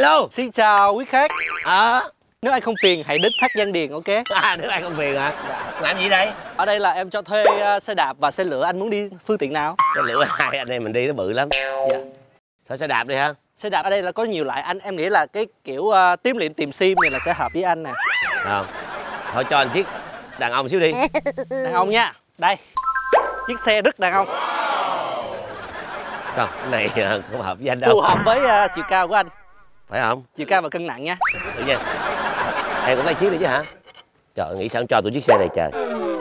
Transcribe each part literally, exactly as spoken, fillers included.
Alo. Xin chào quý khách. Ờ. Nếu anh không phiền hãy đích thác Giang Điền, ok? À, nếu anh không phiền hả? Dạ. Làm gì đây? Ở đây là em cho thuê uh, xe đạp và xe lửa, anh muốn đi phương tiện nào? Xe lửa hai anh em mình đi nó bự lắm. Dạ. Thôi xe đạp đi ha. Xe đạp ở đây là có nhiều loại anh, em nghĩ là cái kiểu uh, tím liệm tìm sim này là sẽ hợp với anh nè. Không. Thôi cho anh chiếc đàn ông xíu đi. Đàn ông nha. Đây. Chiếc xe rất đàn ông. Không, cái này không hợp với anh đâu. Phù hợp với uh, chiều cao của anh. Phải không? Chiều cao và cân nặng nha. Được nha. Em cũng lấy chiếc này chứ hả? Trời, nghĩ sao cho tôi chiếc xe này trời.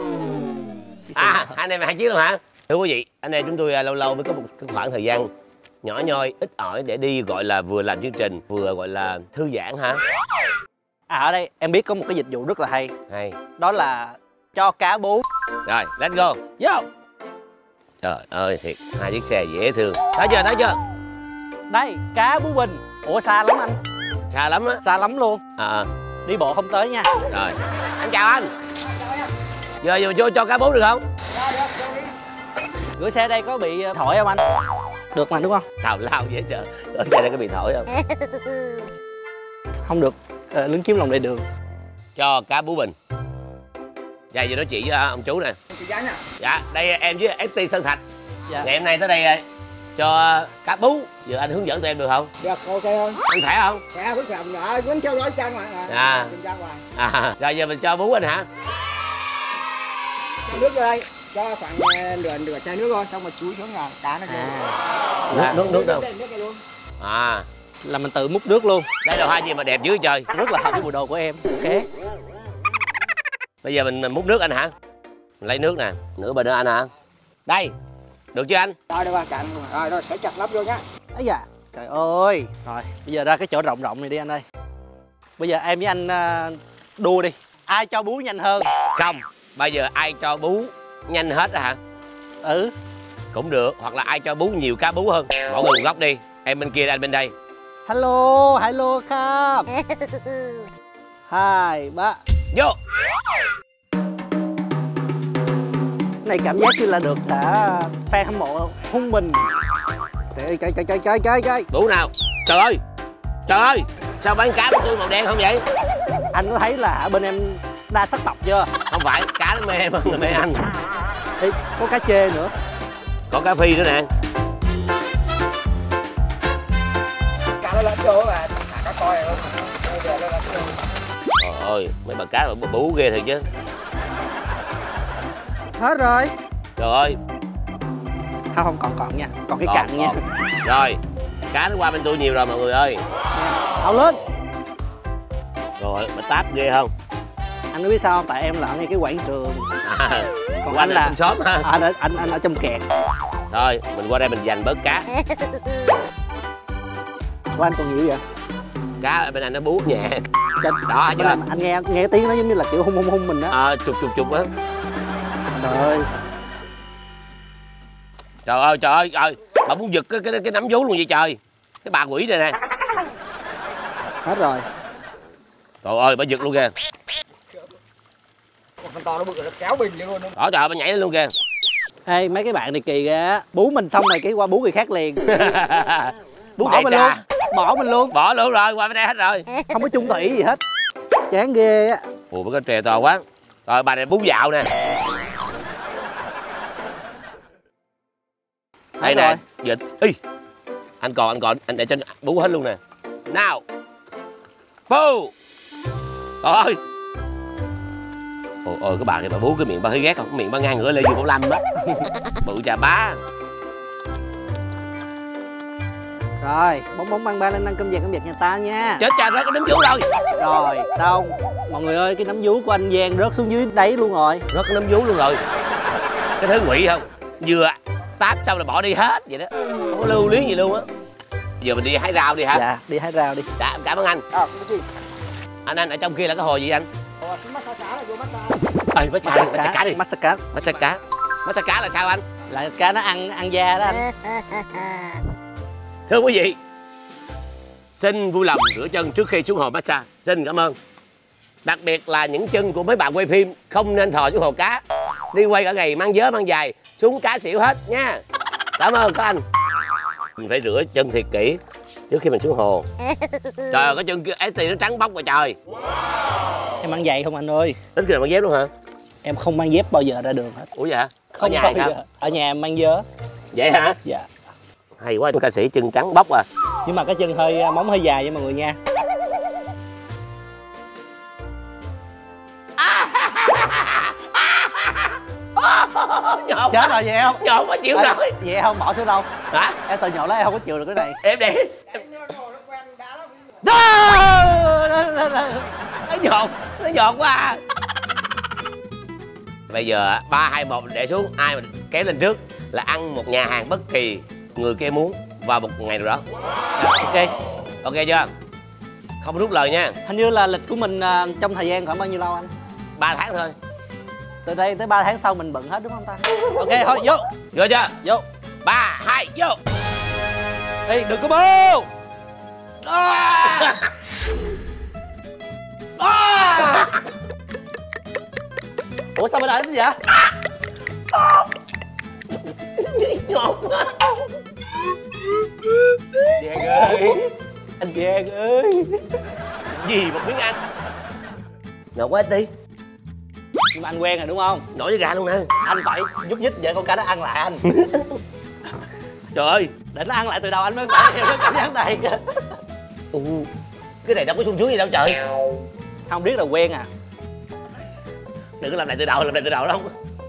À, hai anh em hai chiếc luôn hả? Thưa quý vị, anh em chúng tôi lâu lâu mới có một cái khoảng thời gian nhỏ nhoi, ít ỏi để đi gọi là vừa làm chương trình, vừa gọi là thư giãn hả? À, ở đây em biết có một cái dịch vụ rất là hay. Hay. Đó là cho cá bú. Rồi, let's go. Vô. Trời ơi, thiệt, hai chiếc xe dễ thương. Tới chưa, tới chưa? Đây, cá Bú Bình. Ủa xa lắm anh. Xa lắm á. Xa lắm luôn. À, đi bộ không tới nha. Rồi, anh chào anh. Giờ giờ vô cho cá bú được không? Gửi xe đây có bị thổi không anh? Được mà đúng không? Tào lao dễ sợ. Gửi xe đây có bị thổi không? Không được, à, lấn chiếm lòng lề đường. Cho cá Bú Bình. Dạ, giờ nói chuyện với ông chú nè. Dạ, đây em với ét tê Sơn Thạch. Dạ. Ngày hôm nay tới đây cho cá bú. Giờ anh hướng dẫn tụi em được không? Được, ok thôi. Anh khỏe không? Khỏe, vẫn khỏe, rồi, vẫn theo dõi chân mà. À. À, rồi giờ mình cho bú anh hả? Cho nước vô đây, cho khoảng nửa nửa chai nước thôi, xong rồi chúi xuống là cá nó vô. À. Nước, nước, nước đâu? Nước à. Là mình tự múc nước luôn. Đây là hoa gì mà đẹp dữ trời. Rất là hợp với bộ đồ của em. Ok. Bây giờ mình, mình múc nước anh hả? Mình lấy nước nè, nửa bên nữa anh hả? Đây, được chưa anh? Rồi, được rồi, cạn rồi, rồi, sẽ chặt lắp vô nhá. Ấy da, trời ơi. Rồi, bây giờ ra cái chỗ rộng rộng này đi anh ơi. Bây giờ em với anh uh, đua đi. Ai cho bú nhanh hơn? Không, bây giờ ai cho bú nhanh hết á hả? Ừ. Cũng được, hoặc là ai cho bú nhiều cá bú hơn. Mỗi người một góc đi, em bên kia anh bên đây. Hello, hello Kham. Hai, ba. Vô. Này cảm giác như là được cả fan hâm mộ hung mình. Trời trời trời trời trời trời trời. Bú nào. Trời ơi. Trời ơi. Sao bán cá của tôi màu đen không vậy? Anh có thấy là bên em đa sắc tộc chưa? Không phải, cá nó mê em hơn là mê anh. Ê, có cá chê nữa. Có cá phi nữa nè. Cá nó lẫn vô mà, cá coi rồi. Trời ơi, mấy bà cá mà bú ghê thiệt chứ. Hết rồi. Trời ơi. Không, không còn còn nha, còn cái Còn, cặn còn. nha. Rồi, cá nó qua bên tôi nhiều rồi mọi người ơi. Thao lên. Rồi, mà táp ghê không? Anh có biết sao không? Tại em là ở ngay cái quảng trường. À, Còn qua anh là xóm ha. À, anh, anh anh ở trong kẹt. Thôi, mình qua đây mình giành bớt cá. Của anh còn nhiều vậy? Cá ở bên anh nó bú nhẹ. Trên. Đó chứ. Anh, anh nghe nghe tiếng nó giống như là kiểu hung hung hung mình đó. Ờ, à, chụp chụp chụp á. Trời ơi. Trời ơi, trời ơi, trời. Bà muốn giật cái cái, cái nắm vú luôn vậy trời. Cái bà quỷ này nè. Hết rồi. Trời ơi, bà giật luôn kìa. Con to nó bự nó kéo bình luôn luôn. Đó, trời ơi, bà nhảy lên luôn kìa. Ê, mấy cái bạn này kỳ ghê. Bú mình xong rồi cái qua bú người khác liền. Bú bỏ mình trà. luôn. Bỏ mình luôn. Bỏ luôn rồi, qua bên đây hết rồi. Không có chung thủy gì hết. Chán ghê á. Ủa, cái trè to quá. Rồi, bà này bú dạo nè. Đây nè, dịch. Ý. Anh còn, anh còn, anh để cho bú hết luôn nè. Nào. Bú. Trời ơi. Ôi, ôi cái bà này bà bú cái miệng bà hơi ghét không? Cái miệng bà ngang ngửa Lê Dương Bảo Lâm á. Bự chà bá. Rồi, bóng bóng băng ba lên ăn cơm vàng cơm vẹt nhà ta nha. Chết cha rớt cái nấm vú rồi. Rồi, xong. Mọi người ơi, cái nấm vú của anh Giang rớt xuống dưới đáy luôn rồi. Rớt cái nấm vú luôn rồi. Cái thứ quỷ không? Vừa táp xong là bỏ đi hết vậy đó. Không có lưu luyến gì luôn á. Giờ mình đi hái rau đi hả? Dạ, đi hái rau đi. Dạ, cảm ơn anh. À, cái gì? Anh anh ở trong kia là cái hồ gì anh? Ồ, massage cá là vô massage. Ê, massage đi, massage cá đi. Massage cá. Massage cá. Massage cá là sao anh? Là cá nó ăn ăn da đó anh. Thưa quý vị, xin vui lòng rửa chân trước khi xuống hồ massage. Xin cảm ơn. Đặc biệt là những chân của mấy bạn quay phim không nên thò xuống hồ cá. Đi quay cả ngày mang vớ mang dài, xuống cá xỉu hết nha. Cảm ơn các anh. Mình phải rửa chân thiệt kỹ. trước khi mình xuống hồ. Trời ơi, cái chân kia ét tê nó trắng bóc rồi trời. Em mang giày không anh ơi? Ít khi nào mang dép luôn hả? Em không mang dép bao giờ ra đường hết. Ủa vậy hả? Không, ở nhà bao sao? giờ. Ở nhà em mang vớ. Vậy hả? Dạ. Hay quá, ca sĩ chân trắng bóc à. Nhưng mà cái chân hơi móng hơi dài nha mọi người nha. Nhột. Chết rồi vậy không? Nhột quá chịu nổi. Vậy không bỏ xuống đâu. Hả? Em sợ nhột lắm, em không có chịu được cái này. Em đi. Đó! Nó nhột, nó nhột quá à. Bây giờ ba hai một để xuống, ai mà kéo lên trước là ăn một nhà hàng bất kỳ người kia muốn vào một ngày nào đó. Ok. Ok chưa? Không rút lời nha. Hình như là lịch của mình uh, trong thời gian khoảng bao nhiêu lâu anh? ba tháng thôi. Từ đây tới ba tháng sau mình bận hết đúng không ta? Ok thôi vô. Vô chưa? Vô. Ba, hai, vô. Ê đừng có bô. À. À. Ủa sao bên đây vậy? Nhột quá. Giang ơi. Anh Giang ơi. Gì mà miếng ăn. Nhột quá tí. Nhưng mà anh quen rồi đúng không? Nổi với gà luôn nè. Anh phải giúp nhích vậy con cá nó ăn lại anh. Trời ơi. Để nó ăn lại từ đầu anh mới phải theo cái cảm giác này. Ừ. Cái này đâu có sung sướng gì đâu trời. Không biết là quen à. Đừng có làm lại từ đầu, làm lại từ đầu đâu.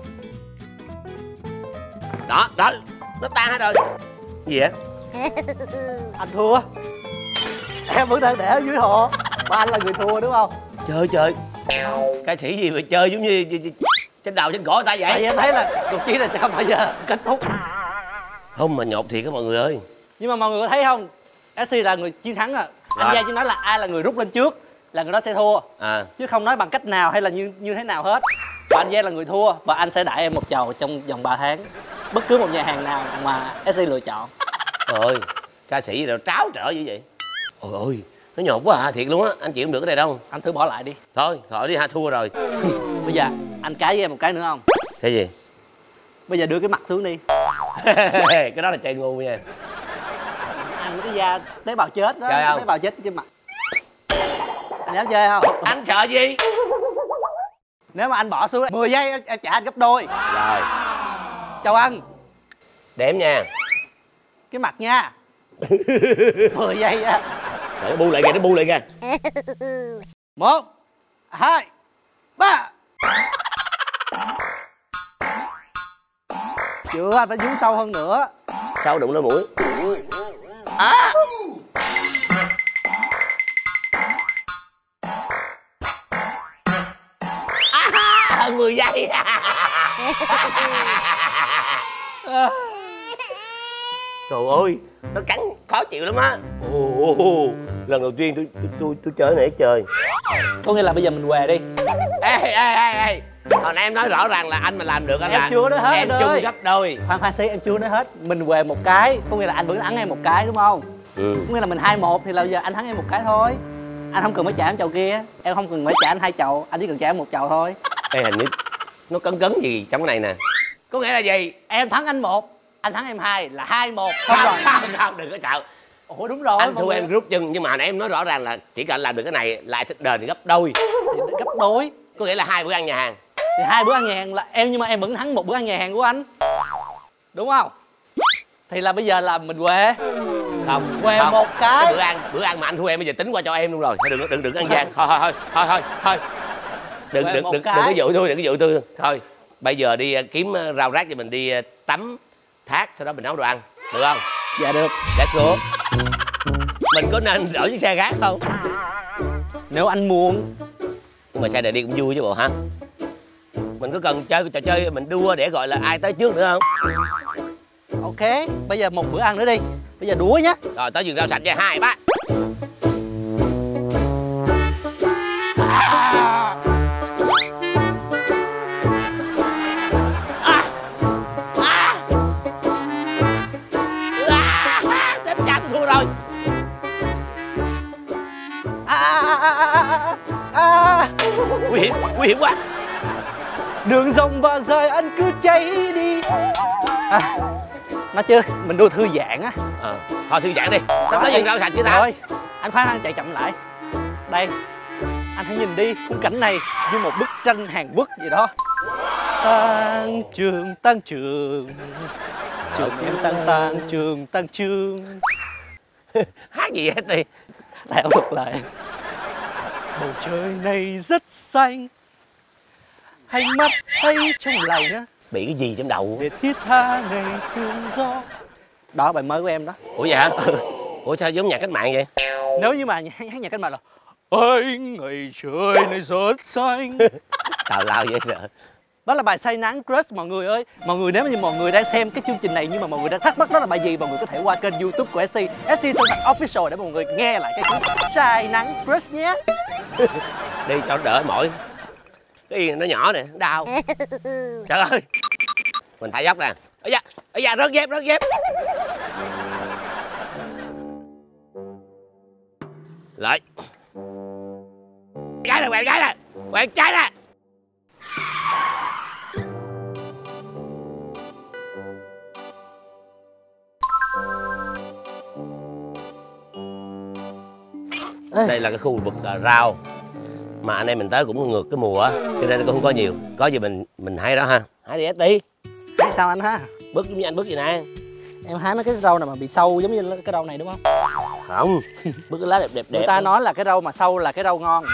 Đó, đó. Nó tan hết rồi. Gì vậy? Anh thua. Em vẫn đang để ở dưới hồ. Ba anh là người thua đúng không? Chơi chơi. Ca sĩ gì mà chơi giống như trên đầu trên cổ người ta vậy? Tại vì em thấy là cuộc chiến này sẽ không bao giờ kết thúc. Không mà nhột thiệt á mọi người ơi. Nhưng mà mọi người có thấy không? ét xê là người chiến thắng à. Anh Rồi. Giang chỉ nói là ai là người rút lên trước là người đó sẽ thua. À. Chứ không nói bằng cách nào hay là như như thế nào hết. Và anh Giang là người thua và anh sẽ đãi em một chầu trong vòng ba tháng. Bất cứ một nhà hàng nào mà ét xê lựa chọn. Trời ơi, ca sĩ gì đâu tráo trở như vậy. Ôi ôi, nó nhột quá à, thiệt luôn á, anh chịu không được cái này đâu. Anh thử bỏ lại đi. Thôi, khỏi đi ha, thua rồi. Bây giờ anh cái với em một cái nữa không? Cái gì? Bây giờ đưa cái mặt xuống đi. Cái đó là chơi ngu nha. Ăn cái da tế bào chết đó. Chơi không? Tế bào chết trên mặt. Anh dám chơi không? Anh sợ gì? Nếu mà anh bỏ xuống mười giây em trả anh gấp đôi. Rồi. Chào anh. Đếm nha. Cái mặt nha. mười giây nha. Để nó bu lại kìa, nó bu lại kìa. Một, hai, ba. Chưa, anh phải nhúng sâu hơn nữa. Sao đụng lên mũi? À. À, mười giây. Trời ơi, nó cắn khó chịu lắm á. Ồ, lần đầu tiên tôi tôi tôi, tôi chơi này chơi. Có nghĩa là bây giờ mình què đi. Ê ê ê ê. Hồi nãy em nói rõ ràng là anh mà làm được anh Em làm. chưa nói hết em anh chung ơi. gấp đôi. Khoan khoan xí, em chưa nói hết. Mình què một cái, có nghĩa là anh vẫn thắng em một cái đúng không? Ừ. Có nghĩa là mình hai một thì là bây giờ anh thắng em một cái thôi. Anh không cần phải trả em chầu kia, em không cần phải trả anh hai chầu, anh chỉ cần trả em một chầu thôi. Ê, hình như nó cấn cấn gì trong cái này nè. Có nghĩa là gì? Em thắng anh một, anh thắng em hai là hai một. Không, Xong không, rồi. không, không, đừng có sợ. Ủa đúng rồi. Anh mọi thua người. em rút chân, nhưng mà hồi nãy em nói rõ ràng là chỉ cần làm được cái này lại sẽ đền gấp đôi. Thì gấp đôi. Có nghĩa là hai bữa ăn nhà hàng. Thì hai bữa ăn nhà hàng là em, nhưng mà em vẫn thắng một bữa ăn nhà hàng của anh. Đúng không? Thì là bây giờ là mình què. Không, què không. một cái. Cái bữa ăn bữa ăn mà anh thua em bây giờ tính qua cho em luôn rồi. Thôi đừng đừng đừng ăn gian. Thôi thôi thôi thôi thôi. Đừng Què đừng một đừng cái. đừng có dụ tôi, đừng có dụ tôi. Thôi, bây giờ đi uh, kiếm uh, rau rác cho mình đi uh, tắm thác, sau đó mình nấu đồ ăn. Được không? Dạ được. Let's go. Mình có nên đổi chiếc xe khác không? Nếu anh muốn. Nhưng mà xe này đi cũng vui chứ bộ hả? Mình có cần chơi trò chơi mình đua để gọi là ai tới trước nữa không? Ok, bây giờ một bữa ăn nữa đi. Bây giờ đũa nhé. Rồi tới vườn rau sạch nha, hai ba. À. À. À. À. Chết cha, tôi thua rồi. À, à, à, à, à, à. Nguy hiểm, nguy hiểm quá. Đường rộng và dài anh cứ chạy đi. À. Nói chứ mình đua thư giãn á. Ờ, thôi thư giãn đi. Sắp tới vườn rau sạch chứ ta. Rồi, anh khoan anh chạy chậm lại. Đây, anh hãy nhìn đi, khung cảnh này như một bức tranh Hàn Quốc gì đó. Tăng trường, tăng trường, trường em tăng tăng trường, tăng trường. Hát gì hết đi. Theo thuật lại. Bầu trời này rất xanh, hay mắt hay trong lành á. Bị cái gì trong đầu? Để thiết tha ngày sương gió. Đó, bài mới của em đó. Ủa vậy hả? Ủa sao giống nhạc cách mạng vậy? Nếu như mà hát nhạc cách mạng là anh ngày trời này rất xanh. Tào lao dễ sợ. Đó là bài Say Nắng Crush mọi người ơi. Mọi người nếu như mọi người đang xem cái chương trình này nhưng mà mọi người đang thắc mắc đó là bài gì, mọi người có thể qua kênh YouTube của ét xê, ét xê Sơn Thành Official để mọi người nghe lại cái khúc Say Nắng Crush nhé. Đi cho nó đỡ mỏi. Cái yên nó nhỏ nè, đau. Trời ơi. Mình thả dốc nè. Ây da, ây da, rớt dép, rớt dép. Lại. Gái nè, quẹo gái nè. Quẹo trái nè. Đây là cái khu vực rau mà anh em mình tới cũng ngược cái mùa á, cho nên cũng không có nhiều. Có gì mình mình hái đó ha. Hái đi Esti. Hái sao anh ha? Bước giống như anh bước gì nè. Em hái mấy cái rau này mà bị sâu giống như cái rau này đúng không? Không. Bước cái lá đẹp đẹp đẹp. Người ta nói là cái rau mà sâu là cái rau ngon.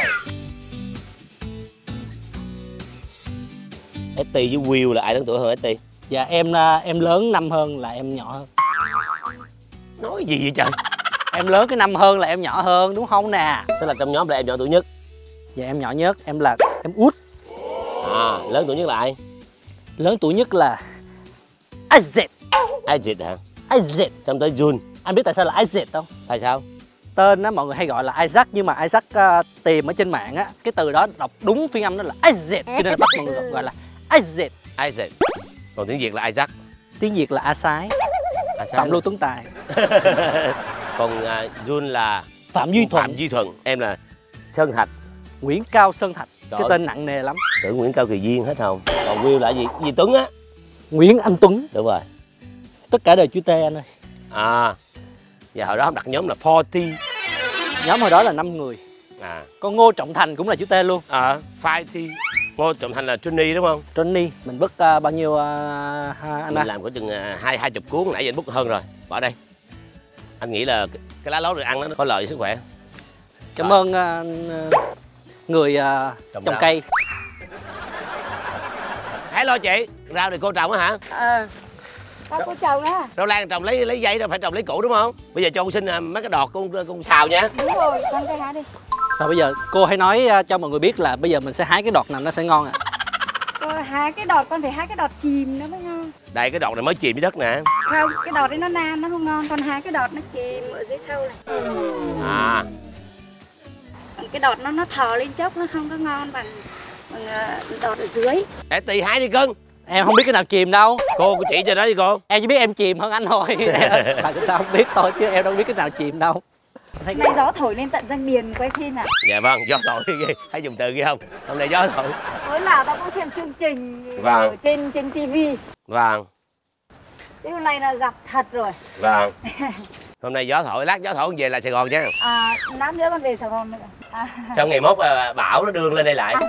Esti với Will là ai lớn tuổi hơn Esti? Dạ em em lớn năm hơn là em nhỏ hơn. Nói gì vậy trời? Em lớn cái năm hơn là em nhỏ hơn đúng không nè? Tức là trong nhóm là em nhỏ tuổi nhất. Dạ em nhỏ nhất, em là em út. À, lớn tuổi nhất là ai? Lớn tuổi nhất là Isaac. Isaac hả? Isaac. Xong tới Jun. Anh biết tại sao là Isaac không? Tại sao? Tên á mọi người hay gọi là Isaac nhưng mà Isaac uh, tìm ở trên mạng á, cái từ đó đọc đúng phiên âm đó là Isaac, cho nên là bắt mọi người gọi là Isaac. Isaac. Còn tiếng Việt là Isaac. Tiếng Việt là A Sái. Phạm Lưu Tuấn Tài. Còn uh, Jun là Phạm Duy Thuận. Phạm Duy Thuận. Em là Sơn Thạch. Nguyễn Cao Sơn Thạch. Trời cái ơi. tên nặng nề lắm. Tưởng Nguyễn Cao Kỳ Duyên hết không? Còn Will là gì? Gì Tuấn á? Nguyễn Anh Tuấn. Đúng rồi. Tất cả đều chữ T anh ơi. À. Và hồi đó đặt nhóm là bốn mươi. Nhóm hồi đó là năm người. À. Con Ngô Trọng Thành cũng là chữ T luôn. Ờ, à, năm mươi. Ngô Trọng Thành là Johnny đúng không? Johnny, mình vứt uh, bao nhiêu uh, anh Mình à? làm có chừng hai hai chục cuốn, nãy giờ anh bút hơn rồi. Bỏ đây. Anh nghĩ là cái lá lốt rồi ăn nó có lợi cho sức khỏe. Cảm Rồi. ơn uh, người uh, Trồng trồng rau. cây. Hello chị, rau này cô trồng á hả? Ờ, tao có trồng á. Rau lan trồng lấy lấy dây đâu phải trồng lấy củ đúng không? Bây giờ cho con xin mấy cái đọt con con xào nha. Đúng rồi, con cây hái đi. Rồi bây giờ cô hãy nói uh, cho mọi người biết là bây giờ mình sẽ hái cái đọt nào nó sẽ ngon ạ. Rồi hái cái đọt con phải hái cái đọt chìm nữa mới ngon. Đây cái đọt này mới chìm dưới đất nè. Không, cái đọt đấy nó nan nó không ngon, còn hái cái đọt nó chìm ở dưới sâu này. À. Cái đọt nó nó thò lên chốc nó không có ngon bằng, bằng uh, đọt ở dưới. Để tì hái đi cưng. Em không biết cái nào chìm đâu. Cô có chỉ cho đó đi cô. Em chỉ biết em chìm hơn anh thôi. Tại người ta không biết thôi chứ em đâu biết cái nào chìm đâu. Hôm nay gió thổi lên tận răng điền quay phim à? Dạ vâng, gió thổi ghê. Hay dùng từ ghê không? Hôm nay gió thổi. Tối nào tao cũng xem chương trình Vâng. ở trên trên tivi. Vâng. Thế hôm nay là gặp thật rồi. Vâng. Hôm nay gió thổi, lát gió thổi về lại Sài Gòn nha. À, lát nữa con về Sài Gòn nữa. À. Sau ngày mốt à, bão nó đưa lên đây lại.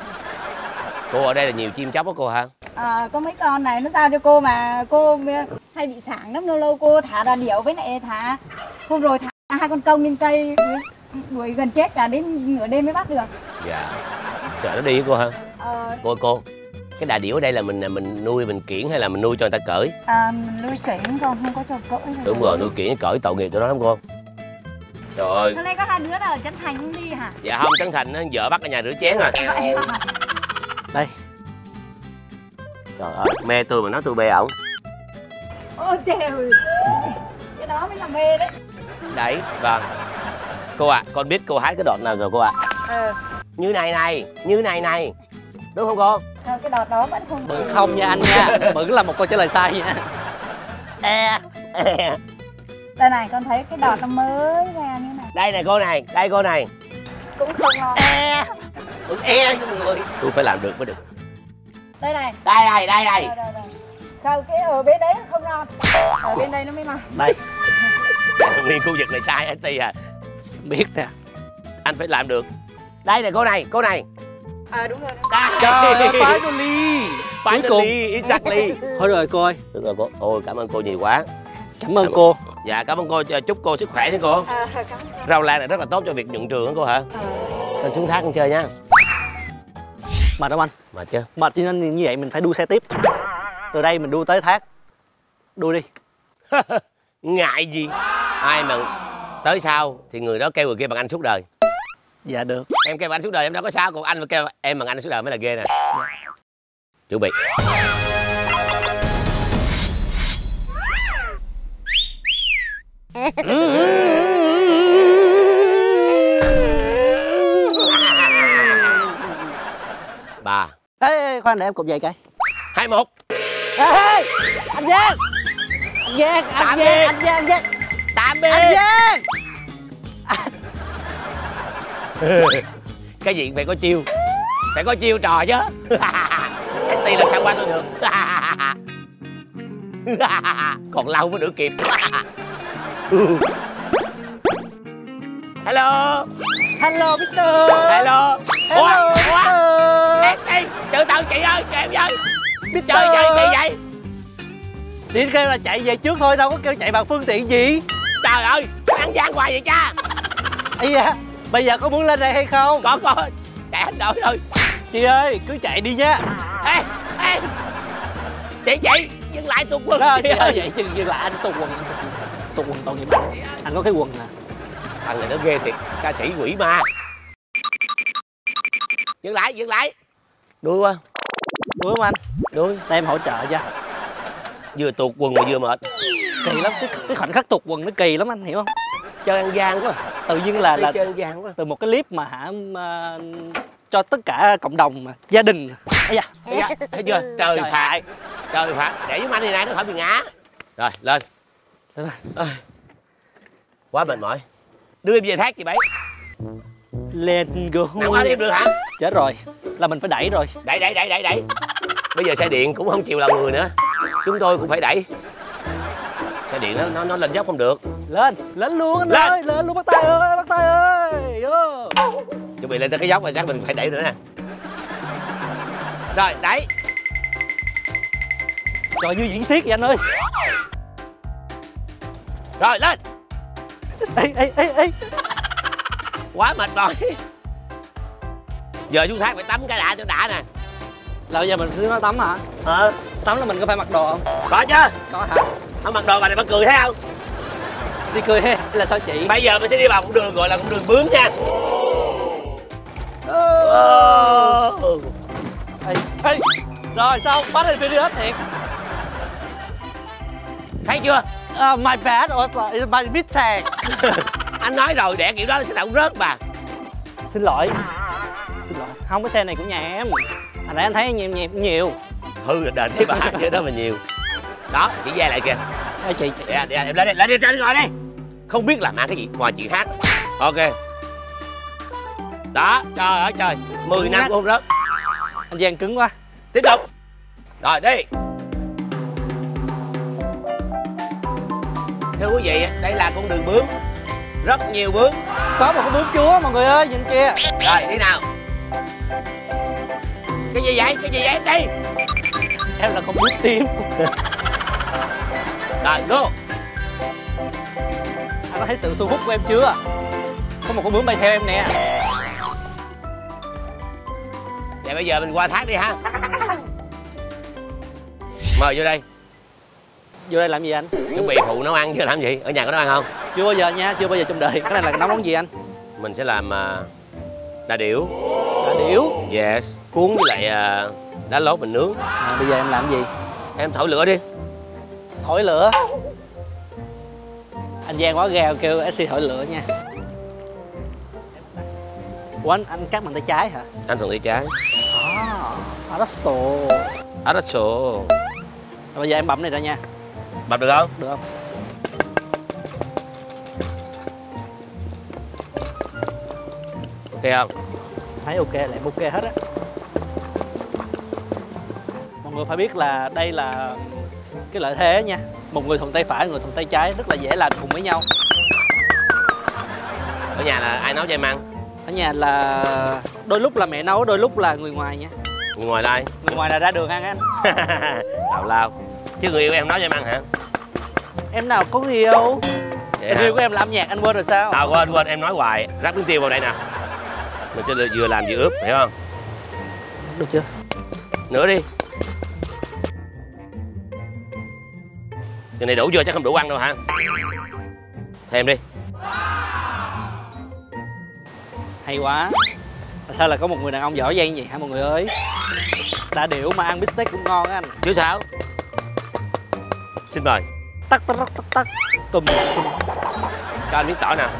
Cô ở đây là nhiều chim chóc đó cô hả? À, có mấy con này nó giao cho cô mà cô hay bị sảng lắm, lâu lâu cô thả đà điểu với lại thả hôm rồi thả hai con công lên cây đuổi, đuổi gần chết cả đến nửa đêm mới bắt được. Dạ. Sợ nó đi với cô hả? Ờ, Cô cô, cái đà điểu ở đây là mình mình nuôi mình kiển hay là mình nuôi cho người ta cởi? à, mình nuôi kiển con không có cho cởi. Đúng rồi, nuôi kiển cởi tội nghiệp tụi nó lắm cô. Trời ơi. Hôm nay có hai đứa nào ở Trấn Thành không đi hả? Dạ không, Trấn Thành vợ bắt ở nhà rửa chén rồi. Vậy hả? Đây. Trời ơi, mê tôi mà nói tôi bê ổng. Ôi trời ơi. Cái đó mới là mê đấy. Đấy, vâng. Cô ạ, à, con biết cô hái cái đọt nào rồi cô ạ? À? Ờ. Như này này, như này này. Đúng không cô? Ờ, cái đọt đó vẫn không. Bự không nha anh nha. Bự là một câu trả lời sai nha. E. E. Đây này, con thấy cái đọt nó mới ra như này. Đây này cô này, đây cô này. Cũng không ngon. E. Ừ, e cho mọi người. Tôi phải làm được mới được. Đây này. Đây đây, đây đây. Đây, đây, đây. Sao cái ở bên đấy không non, ở bên đây nó mới màu. Đây. Nguyên khu vực này sai anh Ti à. Biết nè. Anh phải làm được. Đây này cô này, cô này. À đúng rồi. Trời ơi, finally. Cuối cùng exactly. Thôi rồi cô ơi. Được rồi cô. Ôi cảm ơn cô nhiều quá. Cảm ơn cô. Dạ cảm ơn cô, chúc cô sức khỏe nha cô. À, cảm ơn. Rau lan này rất là tốt cho việc nhuận trường đó cô hả? À. Mình xuống thác con chơi nha. Mệt không anh? Mệt chứ. Mệt cho nên như vậy mình phải đua xe tiếp. Từ đây mình đua tới thác. Đua đi. Ngại gì? Ai mà tới sau thì người đó kêu người kia bằng anh suốt đời. Dạ được. Em kêu bằng anh suốt đời em đâu có sao, còn anh mà kêu em bằng anh suốt đời mới là ghê nè. Chuẩn bị. Ba. Ê, ê, khoan để em cục dậy cái. Hai một. Ê, ê, anh Giang. Anh Giang, anh Tạm Giang, biệt. anh Giang, anh Giang. Tạm biệt. Anh Giang. Cái gì phải có chiêu, phải có chiêu trò chứ. Cái Ti làm sao qua tôi được. Còn lâu mới đuổi kịp. Hello. Hello Victor. Hello. Ủa, Hello ủa. Ê, Victor. Ti, từ từ chị ơi, chị em ơi. Victor. Chơi chơi kỳ vậy? Chị kêu là chạy về trước thôi, đâu có kêu chạy bằng phương tiện gì. Trời ơi, sao ăn gian hoài vậy cha? Ây da, bây giờ có muốn lên đây hay không? Có có, chạy hết đội thôi. Chị ơi, cứ chạy đi nha. Ê, ê. Chị chị, dừng lại tuột quần. Đó, Chị chị ơi, ơi. vậy chứ như là anh tuột quần, tuột quần tội nghiệp anh. Anh có cái quần nè. Thằng này nó ghê thiệt, ca sĩ quỷ ma. Dừng lại, dừng lại. Đuôi qua. Đúng không anh? Đuôi. Để em hỗ trợ cho. Vừa tuột quần mà vừa mệt. Kỳ lắm, cái, cái khoảnh khắc tuột quần nó kỳ lắm anh hiểu không? Chơi ăn gian quá. Tự nhiên là là chơi ăn gian quá. từ một cái clip mà hả uh, cho tất cả cộng đồng mà, gia đình. Ây da. Thấy chưa? Thấy chưa? Trời, Trời phạt. Trời phạt. Để giúp anh thì này nó khỏi bị ngã. Rồi, lên. Lên. À, quá mệt mỏi. Đưa em về thác chị Bảy. Lên go. Nặng quá đi em được hả? Chết rồi, là mình phải đẩy rồi. Đẩy, đẩy, đẩy, đẩy, đẩy. Bây giờ xe điện cũng không chịu lòng người nữa. Chúng tôi cũng phải đẩy. Xe điện nó nó, nó lên dốc không được. Lên, lên luôn anh Lên. ơi, lên luôn bắt tay ơi, bắt tay ơi. Vô. Chuẩn bị lên tới cái dốc rồi chắc mình phải đẩy nữa nè. Rồi, đẩy. Trời như diễn xiết vậy anh ơi. Rồi, lên. Ê, ê, ê, ê. Quá mệt mỏi. Giờ xuống thác phải tắm cái đã cho đã nè. Là bây giờ mình xuống nó tắm hả? Ờ. Tắm là mình có phải mặc đồ không? Có chứ. Có hả? Không mặc đồ bà này bà cười thấy không? Đi cười he là sao chị? Bây giờ mình sẽ đi vào con đường gọi là con đường bướm nha. Oh. Ê, ê. Rồi xong, bắt lên video thiệt. Thấy chưa? Uh, my bad also is my mistake. Anh nói rồi, đẻ kiểu đó sẽ nào cũng rớt bà. Xin lỗi. Xin lỗi. Không, cái xe này của nhà em. Hồi nãy anh thấy nhiều nhiều nhiều. Hư là đền với bà chứ đó mà nhiều. Đó, chỉ ve lại kìa. Ê chị, chị. Để, để, em lên đây, lên đi, lên đi ngồi đây. Không biết làm ăn cái gì ngoài chuyện hát. Ok. Đó, trời ơi trời, mười năm cũng không rớt. Anh Giang cứng quá. Tiếp tục. Rồi đi. Thưa quý vị, đây là con đường bướm. Rất nhiều bướm. Có một cái bướm chúa mọi người ơi, nhìn kia. Rồi, đi nào. Cái gì vậy? Cái gì vậy? Đi. Em là con bướm tím. Rồi, go. Anh có thấy sự thu hút của em chưa? Có một con bướm bay theo em nè. Vậy bây giờ mình qua thác đi ha. Mời vô đây. Vô đây làm gì anh? Chuẩn bị phụ nấu ăn chứ làm gì? Ở nhà có nấu ăn không? Chưa bao giờ nha, chưa bao giờ trong đời. Cái này là nấu món gì anh? Mình sẽ làm uh, đà điểu. Đà điểu. Yes. Cuốn với lại uh, đá lốt mình nướng. À, bây giờ em làm gì? Em thổi lửa đi. Thổi lửa. Anh Giang quá gheo kêu ét xê thổi lửa nha. Ủa anh, anh cắt bằng tay trái hả? Anh thuận tay trái. À, đó sổ. À đó sổ. Bây giờ em bấm này ra nha. Bập được không? Được không? Ok không? Thấy ok, lại ok hết á. Mọi người phải biết là đây là cái lợi thế nha. Một người thuận tay phải, người thuận tay trái rất là dễ làm cùng với nhau. Ở nhà là ai nấu cho em ăn? Ở nhà là đôi lúc là mẹ nấu, đôi lúc là người ngoài nha. Người ngoài là ai? Người ngoài là ra đường ăn anh. Tào lao. Chứ người yêu em nấu cho em ăn hả? Em nào có người yêu. Vậy Người yêu của em làm nhạc anh quên rồi sao? À quên quên em nói hoài. Rắc miếng tiêu vào đây nè. Mình sẽ vừa làm vừa ướp, hiểu không? Được chưa? Nữa đi. Cái này đủ chưa? Chắc không đủ ăn đâu hả? Thêm đi. Hay quá. Sao là có một người đàn ông giỏi giang vậy hả mọi người ơi? Đã điệu mà ăn bít tết cũng ngon á anh. Chứ sao? Xin mời. Tắc tắc tắc tắc tắc. Tùm tùm. Cho anh miếng tỏi nè.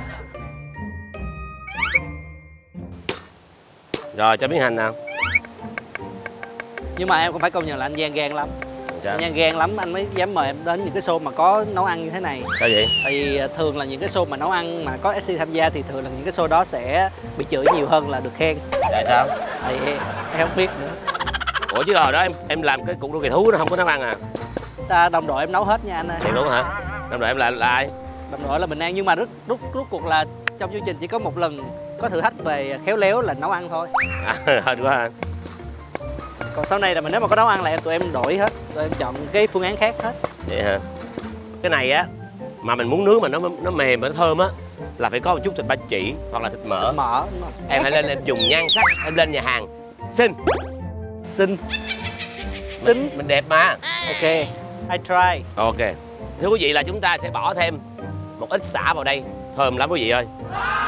Rồi cho miếng hành nào. Nhưng mà em cũng phải công nhận là anh gian gan lắm. Sao? Anh gian gan lắm anh mới dám mời em đến những cái show mà có nấu ăn như thế này. Sao vậy? Tại vì thường là những cái show mà nấu ăn mà có ét xê tham gia thì thường là những cái show đó sẽ bị chửi nhiều hơn là được khen. Tại sao? Tại em, em không biết nữa. Ủa chứ hồi đó em em làm cái cục đua kỳ thú nó không có nấu ăn à? Ta, đồng đội em nấu hết nha anh ơi. Vậy đúng hả? Đồng đội em là, là ai? Đồng đội là Bình An, nhưng mà rút rút rút cuộc là trong chương trình chỉ có một lần có thử thách về khéo léo là nấu ăn thôi. À, hên quá ha. Còn sau này là mình nếu mà có nấu ăn là em tụi em đổi hết, tụi em chọn cái phương án khác hết. Vậy hả? Cái này á mà mình muốn nướng mà nó nó mềm và nó thơm á là phải có một chút thịt ba chỉ hoặc là thịt mỡ. Mỡ. Em phải lên em dùng nhan sắc, em lên nhà hàng xin Xin. xin mình, mình đẹp mà. Ok, I try. Ok. Thưa quý vị là chúng ta sẽ bỏ thêm một ít sả vào đây, thơm lắm quý vị ơi.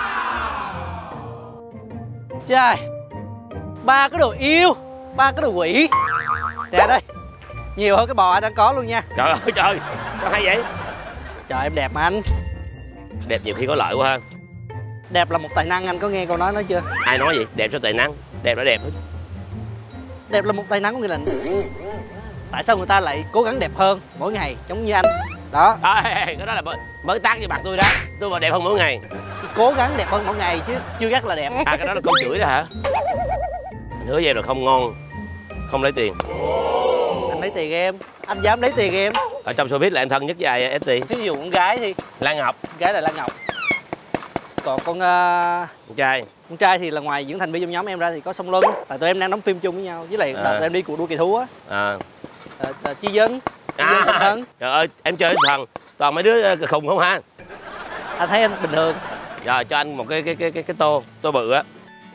Trời, ba cái đồ yêu, ba cái đồ quỷ. Nè đây, nhiều hơn cái bò anh đang có luôn nha. Trời ơi trời, sao hay vậy? Trời em đẹp mà anh. Đẹp nhiều khi có lợi quá ha. Đẹp là một tài năng, anh có nghe câu nói đó chưa? Ai nói vậy? Đẹp cho tài năng, đẹp là đẹp hết. Đẹp là một tài năng có nghĩa là tại sao người ta lại cố gắng đẹp hơn mỗi ngày giống như anh đó. À, cái đó là mới, mới tác với mặt tôi đó. Tôi mà đẹp hơn mỗi ngày. Cố gắng đẹp hơn mỗi ngày chứ chưa chắc là đẹp. À cái đó là câu chửi đó hả? Hứa với em là không ngon, không lấy tiền. Anh lấy tiền em, anh dám lấy tiền em. Ở trong showbiz là em thân nhất với ai ét tê? Ví dụ con gái thì Lan Ngọc. con gái là Lan Ngọc. Còn con uh, Con trai. con trai thì là ngoài những thành viên trong nhóm em ra thì có Song Luân. Tại tụi em đang đóng phim chung với nhau. Với lại À. đợt em đi cuộc đua kỳ thú á. À. À, à, Chi Dân, Chi À, Dân Thành Thân. trời ơi em chơi với thần toàn mấy đứa khùng không ha? Anh thấy anh bình thường. Rồi cho anh một cái cái cái cái, cái tô tô bự á.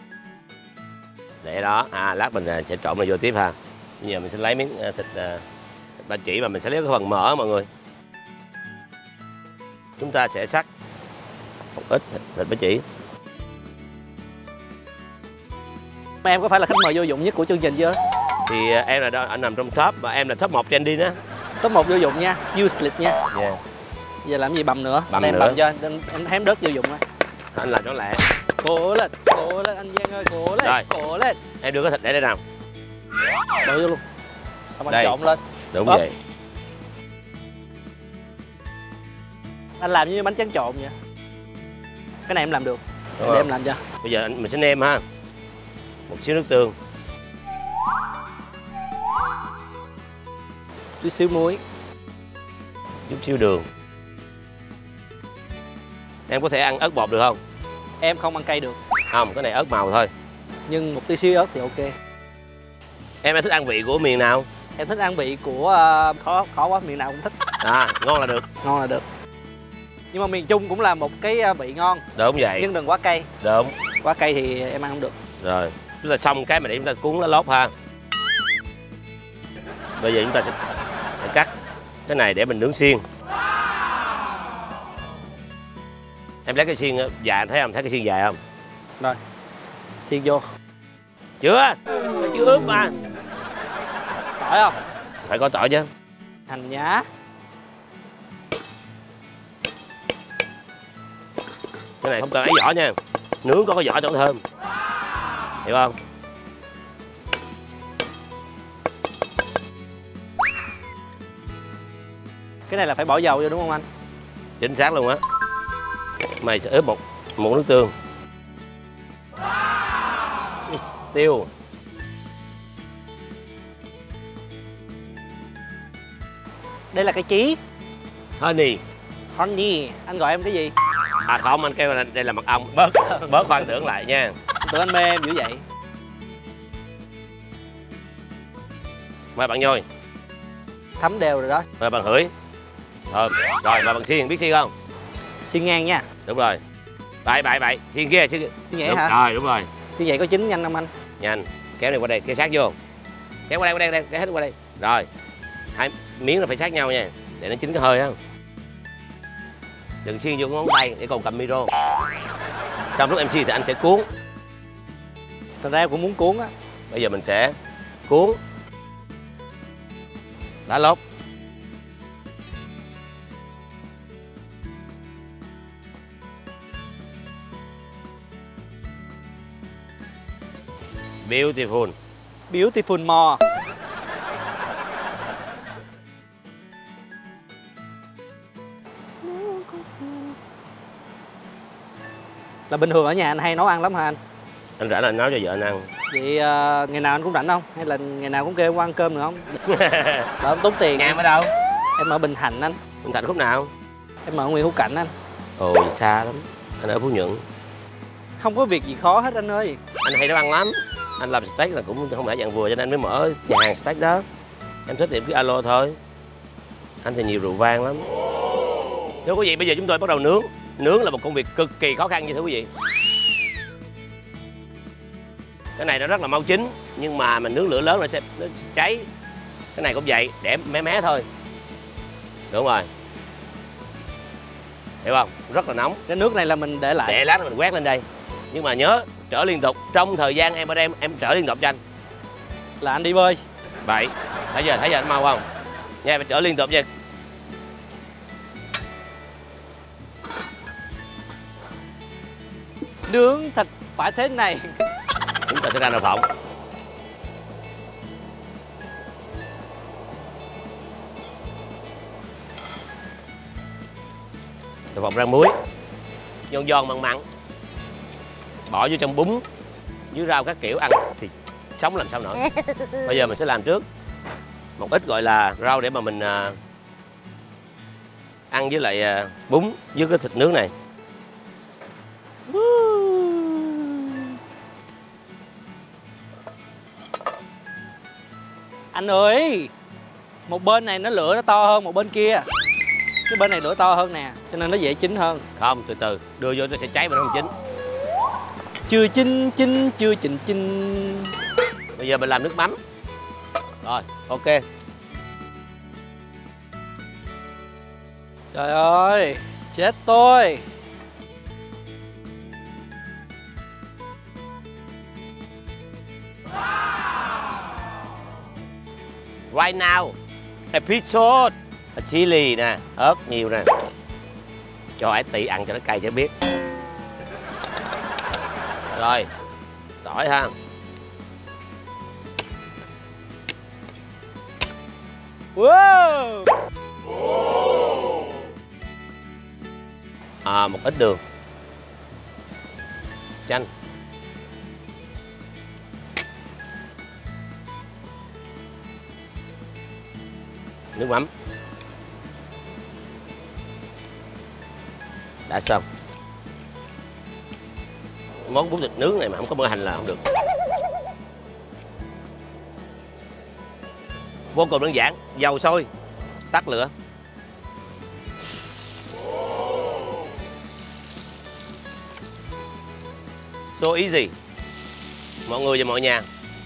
Để đó. À lát mình sẽ trộn này vô tiếp ha. Bây giờ mình sẽ lấy miếng thịt, thịt ba chỉ mà mình sẽ lấy cái phần mỡ mọi người. Chúng ta sẽ sắc một ít thịt, thịt ba chỉ. Em có phải là khách mời vô dụng nhất của chương trình chưa? Thì em là đó, anh nằm trong top và em là top một trending á. Top một vô dụng nha, useless nha. Yeah. Giờ làm gì bầm nữa? Bầm Để em nữa. bầm cho em, em thấy em đớt vô dụng á. Anh làm nó lẹ. Cố lên, cố lên anh Giang ơi, cố lên, Rồi. cố lên. Em đưa cái thịt để đây nào. Đổ vô luôn. Xong anh Đây. trộn lên. Đúng Bóp. vậy. Anh làm như bánh tráng trộn vậy. Cái này em làm được. Đúng Để không? em làm cho. Bây giờ anh- mình sẽ nêm ha. Một xíu nước tương. Chút xíu muối. Chút xíu đường. Em có thể ăn ớt bột được không? Em không ăn cay được. Không, cái này ớt màu thôi. Nhưng một tí xíu ớt thì ok. Em thích ăn vị của miền nào? Em thích ăn vị của uh, khó khó quá, miền nào cũng thích. À, ngon là được. Ngon là được. Nhưng mà miền Trung cũng là một cái uh, vị ngon. Đúng vậy. Nhưng đừng quá cay. Đúng. Quá cay thì em ăn không được. Rồi, chúng ta xong cái mà để chúng ta cuốn lá lốt ha. Bây giờ chúng ta sẽ sẽ cắt cái này để mình nướng xiên. Em lấy cái xiên dài thấy không? Thấy cái xiên dài không? Rồi. Xiên vô. Chưa, tôi chưa ướp mà. Tỏi không? Phải có tỏi chứ. Hành nhá. Cái này không cần ấy vỏ nha. Nướng có cái vỏ cho nó thơm. Hiểu không? Cái này là phải bỏ dầu vô đúng không anh? Chính xác luôn á. Mày sẽ ướp một muỗng nước tương. Tiêu. Đây là cái chí. Honey. Honey. Anh gọi em cái gì? À không, anh kêu là đây là mật ong. Bớt bớt khoan tưởng lại nha. Tụi anh mê em dữ vậy. Mời bạn Nhôi. Thấm đều rồi đó. Mời bạn Hửi. Thơm. Rồi mời bạn Xiên, biết xiên không? Xiên ngang nha. Đúng rồi. Bậy bậy bậy, xiên kia, xiên kia. Như vậy đúng, hả? Rồi đúng rồi. Như vậy có chín nhanh không anh? Nhanh. Kéo này qua đây, kéo sát vô. Kéo qua đây, qua đây, qua đây, kéo hết qua đây. Rồi. Hai miếng nó phải sát nhau nha, để nó chín cái hơi á. Đừng xiên vô cái ngón tay để còn cầm micro. Trong lúc em chia thì anh sẽ cuốn. Thật ra em cũng muốn cuốn á. Bây giờ mình sẽ cuốn lá lốt. Beautiful. Beautiful more. Là bình thường ở nhà anh hay nấu ăn lắm hả anh? Anh rảnh anh nấu cho vợ anh ăn. Vậy uh, ngày nào anh cũng rảnh không? Hay là ngày nào cũng kêu em qua ăn cơm nữa không? Đỡ em tốn tiền. Nhà em ở đâu? Em ở Bình Thạnh anh. Bình Thạnh khúc nào? Em ở Nguyễn Hữu Cảnh anh. Ồ, xa lắm. Anh ở Phú Nhuận. Không có việc gì khó hết anh ơi. Anh hay nấu ăn lắm. Anh làm steak là cũng không phải dạng vừa cho nên anh mới mở nhà hàng steak đó. Em thích thì em cứ alo thôi. Anh thì nhiều rượu vang lắm. Thưa quý vị, bây giờ chúng tôi bắt đầu nướng. Nướng là một công việc cực kỳ khó khăn như thưa quý vị. Cái này nó rất là mau chín, nhưng mà mình nướng lửa lớn nó sẽ nó cháy. Cái này cũng vậy, để mé mé thôi. Đúng rồi. Hiểu không? Rất là nóng. Cái nước này là mình để lại. Để lát mình quét lên đây. Nhưng mà nhớ trở liên tục. Trong thời gian em ở đây em, em trở liên tục cho anh. Là anh đi bơi. Vậy. Thấy giờ thấy giờ anh mau không? Nha, phải trở liên tục nha. Nướng thịt phải thế này. Chúng ta sẽ ra nồi phộng. Nồi phộng rang muối, giòn giòn mặn mặn, bỏ vô trong bún với rau các kiểu ăn thì sống làm sao nổi. Bây giờ mình sẽ làm trước một ít gọi là rau để mà mình à, ăn với lại à, bún với cái thịt nướng này. Anh ơi, một bên này nó lửa nó to hơn một bên kia. Cái bên này lửa to hơn nè, cho nên nó dễ chín hơn. Không, từ từ, đưa vô nó sẽ cháy mà nó không chín. Chưa chín, chín, chưa chín, chín. Bây giờ mình làm nước mắm. Rồi, ok. Trời ơi, chết tôi. Right now, episode chili nè, ớt nhiều nè. Cho ải tị ăn cho nó cay cho biết. Rồi, tỏi ha. Wow. À, một ít đường. Chanh. Nước mắm. Đã xong. Món bún thịt nướng này mà không có mỡ hành là không được. Vô cùng đơn giản. Dầu sôi, tắt lửa. So easy. Mọi người và mọi nhà.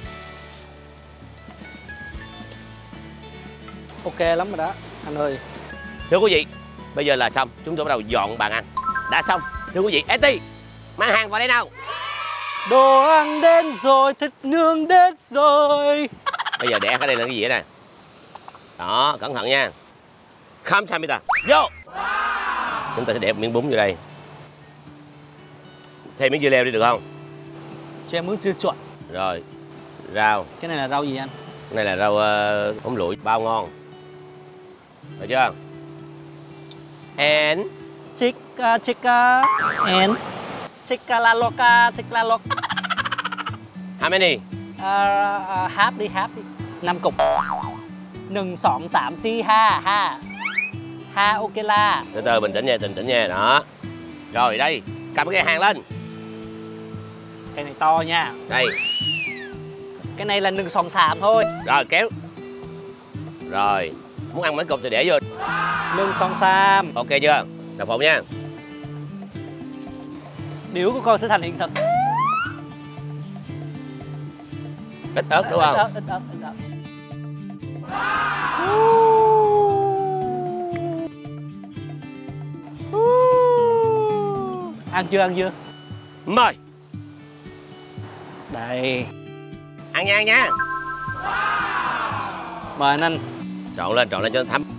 Ok lắm rồi đó, anh ơi. Thưa quý vị, bây giờ là xong. Chúng tôi bắt đầu dọn bàn ăn. Đã xong. Thưa quý vị, ét tê, mang hàng vào đây nào. Đồ ăn đến rồi, thịt nướng đến rồi. Bây giờ để ăn ở đây là cái gì nè. Đó, cẩn thận nha. Khám sao ta. Vô. Chúng ta sẽ để một miếng bún vô đây. Thêm miếng dưa leo đi được không? Cho em muốn chưa chuẩn. Rồi, rau. Cái này là rau gì anh? Cái này là rau uh, húng lụi, bao ngon. Được chưa? And Chica, chica, and chica la loca, chica la loca. how many? Uh, uh, half đi, half đi. Năm cục. Nừng sọn sạm si ha ha. Ha ok la. Từ từ bình tĩnh nha, bình tĩnh nha, đó. Rồi đây, cầm cái hàng lên. Cái này to nha. Đây. Cái này là nừng sọn sạm thôi. Rồi kéo. Rồi, muốn ăn mấy cục thì để vô. Nừng sọn sạm. Ok chưa? Đập phụng nha. Điếu của con sẽ thành hiện thực. Ít ớt đúng không? Ít ớt, ít ớt, ít ớt. Ăn chưa, ăn chưa? Mời. Đây. Ăn nha, ăn nha. Mời anh anh. Trộn lên, trộn lên cho nó thấm.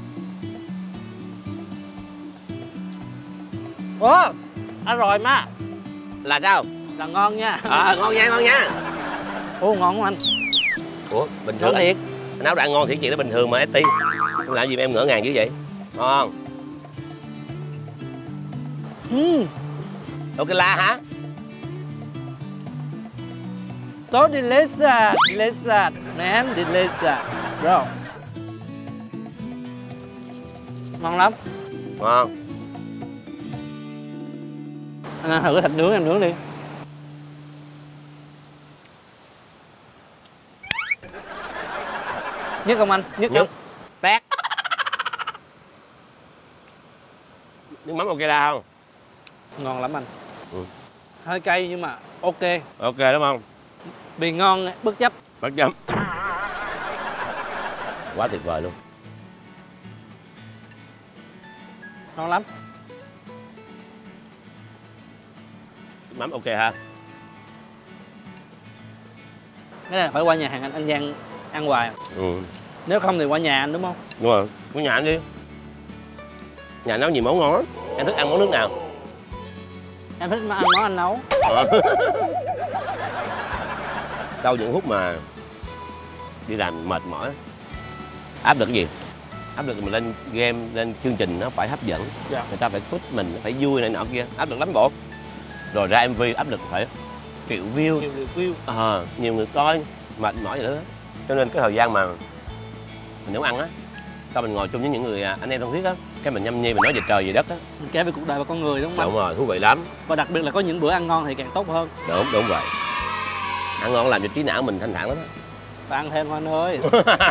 Ủa, ăn rồi má. Là sao? Là ngon nha. Ờ, à, ngon nha, ngon nha. Ủa, ngon không anh? Ủa, bình thường Ngon thiệt. Anh nấu đoạn ngon thiệt, chuyện đó bình thường mà ét tê. Em làm gì mà em ngỡ ngàng dữ vậy? Ngon. Uhm. Ok la hả? So delicious, delicious, man, delicious, bro. Ngon lắm. Ngon. Anh ăn thử cái thịt nướng em nướng đi. Nhức không anh? Nhức không? Tét. Nước mắm ok la không? Ngon lắm anh. Ừ. Hơi cay nhưng mà ok. Ok đúng không? Vì ngon bất chấp. Bất chấp. Quá tuyệt vời luôn. Ngon lắm. Nước mắm ok ha? Cái này phải qua nhà hàng anh, anh Giang ăn hoài. Ừ. Nếu không thì qua nhà anh đúng không? Đúng rồi, qua nhà anh đi. Nhà nấu nhiều món ngon lắm. Em thích ăn món nước nào? Em thích ăn món anh nấu. Sau những phút mà đi làm mệt mỏi, áp lực cái gì? Áp lực mình lên game, lên chương trình nó phải hấp dẫn. Dạ. Người ta phải thích mình, nó phải vui này nọ kia. Áp lực lắm bộ. Rồi ra em vê áp lực phải triệu view. Nhiều review. Ờ, nhiều người coi, mệt mỏi vậy đó. Cho nên cái thời gian mà mình nấu ăn á, sau mình ngồi chung với những người anh em thân thiết á, cái mình nhâm nhi mình nói về trời về đất á. Mình kể về cuộc đời và con người đúng không anh? Đúng rồi, thú vị lắm. Và đặc biệt là có những bữa ăn ngon thì càng tốt hơn. Đúng, đúng vậy. Ăn ngon làm cho trí não mình thanh thản lắm á. Và ăn thêm thôi anh ơi.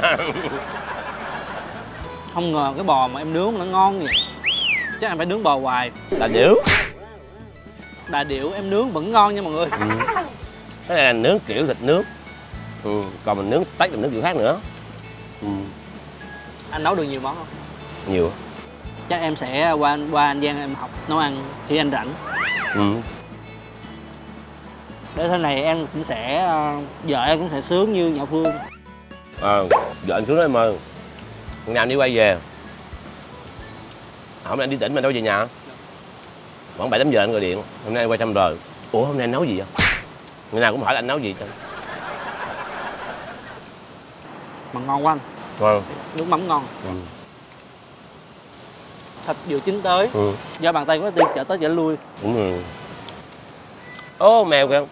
Không ngờ cái bò mà em nướng nó ngon vậy. Chắc em phải nướng bò hoài. Là điểu. Đà điểu em nướng vẫn ngon nha mọi người. Ừ. Cái này là nướng kiểu thịt nướng. Ừ. Còn mình nướng steak mình nướng kiểu khác nữa. Ừ. Anh nấu được nhiều món không? Nhiều. Chắc em sẽ qua qua anh Giang em học nấu ăn khi anh rảnh. Ừ. Để thế này em cũng sẽ vợ em cũng sẽ sướng như Nhạo Phương. Ờ, à, vợ anh xuống đó em ơi. Ngày nào đi quay về. Hôm nay anh đi tỉnh mà đâu về nhà. Khoảng bảy tám giờ anh gọi điện. Hôm nay anh quay thăm rồi. Ủa hôm nay anh nấu gì vậy? Ngày nào cũng hỏi là anh nấu gì cho. Mà ngon quá anh. Ngon. Nước mắm ngon. Ừ. Thịt vừa chín tới. Ừ. Do bàn tay của nó tiên chở tới chở lui. Đúng rồi. Ô mèo kìa.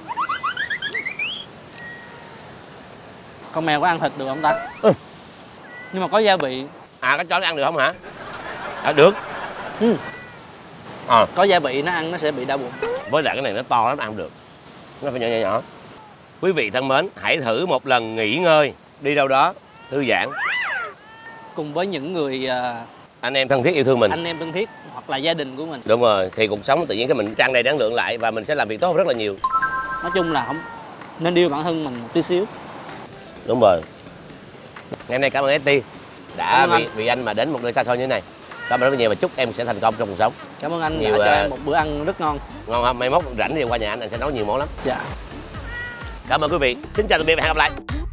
Con mèo có ăn thịt được không ta? Ừ. Nhưng mà có gia vị. À cái chó nó ăn được không hả? À được. Ừ. À. Có gia vị nó ăn nó sẽ bị đau bụng. Với lại cái này nó to lắm ăn không được. Nó phải nhỏ nhỏ nhỏ. Quý vị thân mến, hãy thử một lần nghỉ ngơi, đi đâu đó, thư giãn. Cùng với những người uh, anh em thân thiết yêu thương mình. Anh em thân thiết hoặc là gia đình của mình. Đúng rồi, thì cuộc sống tự nhiên cái mình tràn đầy năng lượng lại và mình sẽ làm việc tốt rất là nhiều. Nói chung là không nên yêu bản thân mình một tí xíu. Đúng rồi. Ngày hôm nay cảm ơn ét tê đã Cảm ơn vì, anh. vì anh mà đến một nơi xa xôi như thế này. Cảm ơn rất nhiều và chúc em sẽ thành công trong cuộc sống. Cảm ơn anh Nhiều, đã cho à, em một bữa ăn rất ngon. Ngon không? Mai mốt rảnh thì qua nhà anh, anh sẽ nấu nhiều món lắm. Dạ. Cảm ơn quý vị. Xin chào tạm biệt và hẹn gặp lại.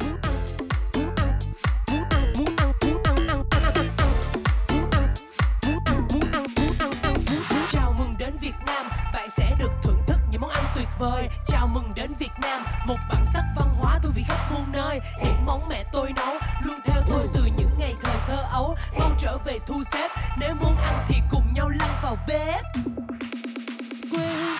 Chào mừng đến Việt Nam, bạn sẽ được thưởng thức những món ăn tuyệt vời. Chào mừng đến Việt Nam, một bản sắc văn hóa thú vị khắp muôn nơi. Những món mẹ tôi nấu luôn theo tôi từ những ngày thời thơ ấu. Mau trở về thu xếp, nếu muốn ăn thì cùng nhau lăn vào bếp. Quê